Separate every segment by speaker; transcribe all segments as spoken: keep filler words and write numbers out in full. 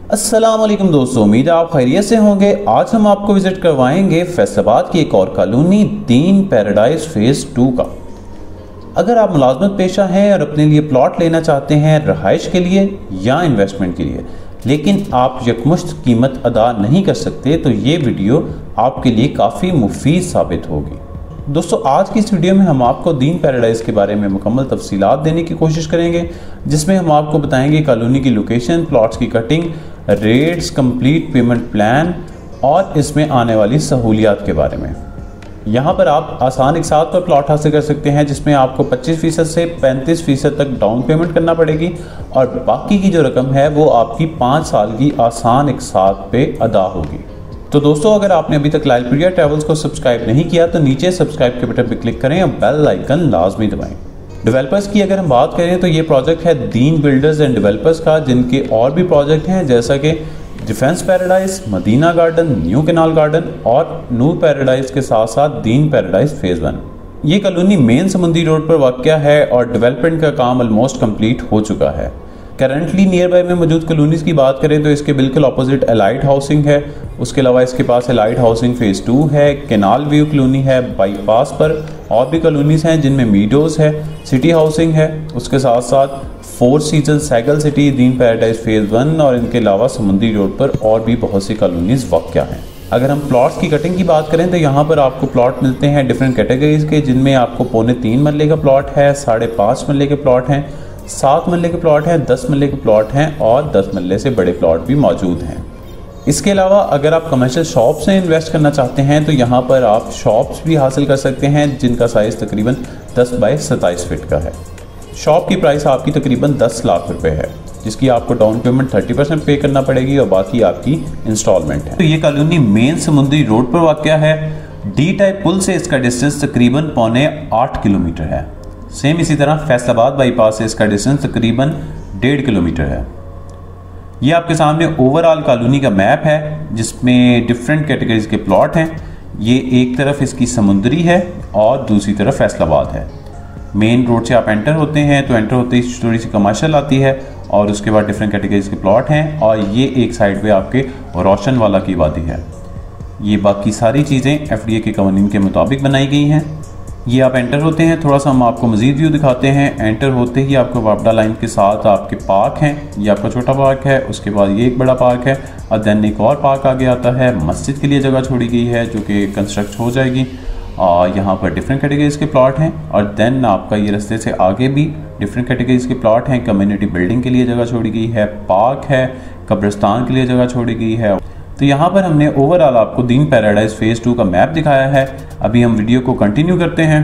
Speaker 1: अस्सलाम वालेकुम दोस्तों, उम्मीद है आप खैरियत से होंगे। आज हम आपको विजिट करवाएंगे फैसलाबाद की एक और कॉलोनी दीन पैराडाइज फेज़ टू का। अगर आप मुलाजमत पेशा हैं और अपने लिए प्लॉट लेना चाहते हैं रहाइश के लिए या इन्वेस्टमेंट के लिए, लेकिन आप यकमुश्त कीमत अदा नहीं कर सकते, तो ये वीडियो आपके लिए काफ़ी मुफीद साबित होगी। दोस्तों, आज की इस वीडियो में हम आपको दीन पैराडाइज के बारे में मुकम्मल तफसीलात देने की कोशिश करेंगे, जिसमें हम आपको बताएंगे कॉलोनी की लोकेशन, प्लॉट्स की cutting, rates, complete payment plan और इसमें आने वाली सहूलियात के बारे में। यहाँ पर आप आसान एक साथ पर प्लॉट हासिल कर सकते हैं, जिसमें आपको पच्चीस फीसद से पैंतीस फीसद तक डाउन पेमेंट करना पड़ेगी और बाकी की जो रकम है वो आपकी पाँच साल की आसान एक साथ पे अदा होगी। तो दोस्तों, अगर आपने अभी तक लालप्रिया ट्रैवल्स को सब्सक्राइब नहीं किया तो नीचे सब्सक्राइब के बटन पर क्लिक करें और बेल आइकन लाजमी दबाएं। डेवलपर्स की अगर हम बात करें तो ये प्रोजेक्ट है दीन बिल्डर्स एंड डेवलपर्स का, जिनके और भी प्रोजेक्ट हैं जैसा कि defence paradise, Madina garden, new canal garden और नूर पैराडाइज के साथ साथ दीन पैराडाइज फेज़ वन। ये कॉलोनी मेन समुंदरी रोड पर वाक़या है और डेवलपमेंट का काम ऑलमोस्ट कंप्लीट हो चुका है। करंटली नियर बाय में मौजूद कॉलोनीज़ की बात करें तो इसके बिल्कुल अपोजिट एलाइट हाउसिंग है। उसके अलावा इसके पास एलाइट हाउसिंग फेज़ टू है, कैनाल व्यू कॉलोनी है, बाईपास पर और भी कॉलोनीज़ हैं जिनमें मीडोज़ है, सिटी हाउसिंग है। उसके साथ साथ four season cycle city, Deen paradise phase one और इनके अलावा समुंदरी रोड पर और भी बहुत सी कॉलोनीज़ वाक़या हैं। अगर हम प्लॉट्स की कटिंग की बात करें तो यहाँ पर आपको प्लॉट मिलते हैं डिफरेंट कैटेगरीज़ के, जिनमें आपको पौने तीन मरले का प्लॉट है, साढ़े पाँच मरले के प्लॉट हैं, सात मरले के प्लॉट हैं, दस मरले के प्लॉट हैं और दस मरले से बड़े प्लॉट भी मौजूद हैं। इसके अलावा अगर आप कमर्शियल शॉप से इन्वेस्ट करना चाहते हैं तो यहाँ पर आप शॉप्स भी हासिल कर सकते हैं, जिनका साइज़ तकरीबन दस बाई सत्ताईस फिट का है। शॉप की प्राइस आपकी तकरीबन दस लाख रुपए है, जिसकी आपको डाउन पेमेंट तीस परसेंट पे करना पड़ेगी और बाकी आपकी इंस्टॉलमेंट है। तो ये कॉलोनी मेन समुद्री रोड पर वाक़या है। डी टाइप पुल से इसका डिस्टेंस तकरीबन पौने आठ किलोमीटर है। सेम इसी तरह फैसलाबाद बाईपास से इसका डिस्टेंस तकरीबन डेढ़ किलोमीटर है। ये आपके सामने ओवरऑल कॉलोनी का मैप है, जिसमें डिफरेंट कैटेगरीज के प्लॉट हैं। ये एक तरफ इसकी समुंदरी है और दूसरी तरफ फैसलाबाद है। मेन रोड से आप एंटर होते हैं तो एंटर होते ही थोड़ी सी कमर्शियल आती है और उसके बाद डिफरेंट कैटेगरीज के प्लॉट हैं और ये एक साइड पे आपके रोशन वाला की वादी है। ये बाकी सारी चीज़ें एफ डी ए के कवानीन के मुताबिक बनाई गई हैं। ये आप एंटर होते हैं, थोड़ा सा हम आपको मज़ीद व्यू दिखाते हैं। एंटर होते ही आपको वापडा लाइन के साथ आपके पार्क हैं। ये आपका छोटा पार्क है, उसके बाद ये एक बड़ा पार्क है और देन एक और पार्क आगे आता है। मस्जिद के लिए जगह छोड़ी गई है जो कि कंस्ट्रक्ट हो जाएगी और यहाँ पर डिफरेंट कैटेगरीज के प्लॉट हैं और देन आपका ये रास्ते से आगे भी डिफरेंट कैटेगरीज के प्लॉट हैं। कम्युनिटी बिल्डिंग के लिए जगह छोड़ी गई है, पार्क है, कब्रिस्तान के लिए जगह छोड़ी गई है। तो यहाँ पर हमने ओवरऑल आपको दीन पैराडाइज फेज़ टू का मैप दिखाया है। अभी हम वीडियो को कंटिन्यू करते हैं।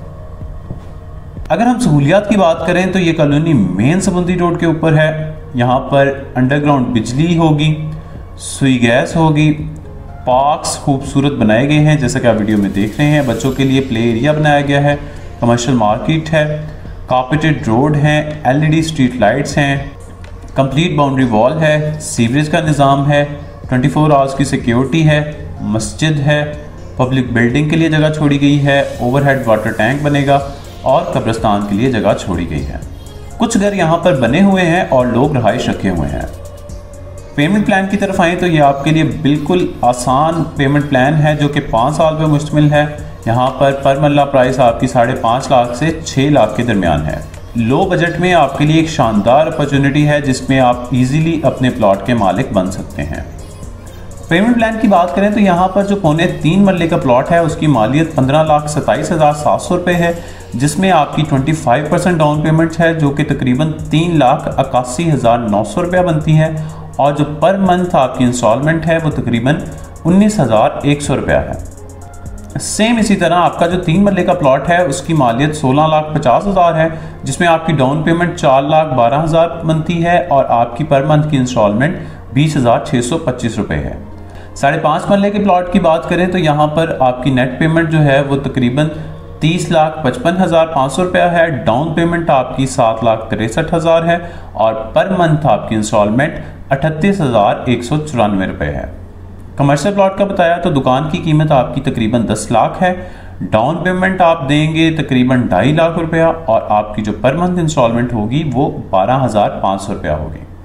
Speaker 1: अगर हम सहूलियात की बात करें तो ये कॉलोनी मेन समुंदरी रोड के ऊपर है। यहाँ पर अंडरग्राउंड बिजली होगी, सुई गैस होगी, पार्क्स खूबसूरत बनाए गए हैं जैसा कि आप वीडियो में देख रहे हैं। बच्चों के लिए प्ले एरिया बनाया गया है, कमर्शियल मार्केट है, कारपेटेड रोड है, L E D street lights हैं, कंप्लीट बाउंड्री वॉल है, सीवरेज का निज़ाम है, चौबीस आवर्स की सिक्योरिटी है, मस्जिद है, पब्लिक बिल्डिंग के लिए जगह छोड़ी गई है, ओवरहेड वाटर टैंक बनेगा और कब्रिस्तान के लिए जगह छोड़ी गई है। कुछ घर यहाँ पर बने हुए हैं और लोग रहाइश रखे हुए हैं। पेमेंट प्लान की तरफ आए तो ये आपके लिए बिल्कुल आसान पेमेंट प्लान है जो कि पाँच साल पे मुश्तमिल है। यहाँ पर पर मरला प्राइस आपकी साढ़े पाँच लाख से छः लाख के दरमियान है। लो बजट में आपके लिए एक शानदार अपॉर्चुनिटी है जिसमें आप इजीली अपने प्लॉट के मालिक बन सकते हैं। पेमेंट प्लान की बात करें तो यहाँ पर जो पौने तीन मरले का प्लॉट है उसकी मालियत पंद्रह लाख सत्ताईस हज़ार सात सौ रुपये है, जिसमें आपकी पच्चीस परसेंट डाउन पेमेंट है जो कि तकरीबन तीन लाख इक्यासी हज़ार नौ सौ रुपया बनती है और जो पर मंथ आपकी इंस्टॉलमेंट है वो तकरीबन उन्नीस हज़ार एक सौ रुपया है। सेम इसी तरह आपका जो तीन मरले का प्लॉट है उसकी मालियत सोलह लाख पचास हज़ार है, जिसमें आपकी डाउन पेमेंट चार लाख बारह हज़ार बनती है और आपकी पर मंथ की इंस्टॉलमेंट बीस हज़ार छः सौ पच्चीस रुपये है। साढ़े पाँच मरले के प्लॉट की बात करें तो यहाँ पर आपकी नेट पेमेंट जो है वो तकरीबन तीस लाख पचपन हज़ार पाँच सौ रुपया है। डाउन पेमेंट आपकी सात लाख तिरसठ हज़ार है और पर मंथ आपकी इंस्टॉलमेंट अठतीस हज़ार एक सौ चौरानवे रुपये है। कमर्शियल प्लॉट का बताया तो दुकान की कीमत आपकी तकरीबन दस लाख है। डाउन पेमेंट आप देंगे तकरीबन ढाई लाख रुपया और आपकी जो पर मंथ इंस्टॉलमेंट होगी वो बारह हज़ार पाँच सौ रुपया होगी।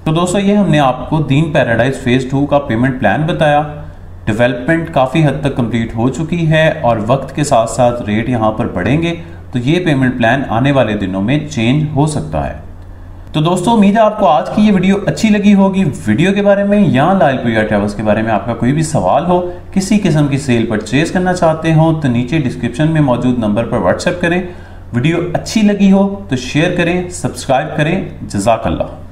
Speaker 1: तो दोस्तों ये हमने आपको दीन पैराडाइज फेज टू का पेमेंट प्लान बताया। डेवलपमेंट काफ़ी हद तक कंप्लीट हो चुकी है और वक्त के साथ साथ रेट यहाँ पर बढ़ेंगे, तो ये पेमेंट प्लान आने वाले दिनों में चेंज हो सकता है। तो दोस्तों उम्मीद है आपको आज की ये वीडियो अच्छी लगी होगी। वीडियो के बारे में या लालपुरिया ट्रैवल्स के बारे में आपका कोई भी सवाल हो, किसी किस्म की सेल परचेज करना चाहते हो, तो नीचे डिस्क्रिप्शन में मौजूद नंबर पर व्हाट्सएप करें। वीडियो अच्छी लगी हो तो शेयर करें, सब्सक्राइब करें। जज़ाकल्लाह।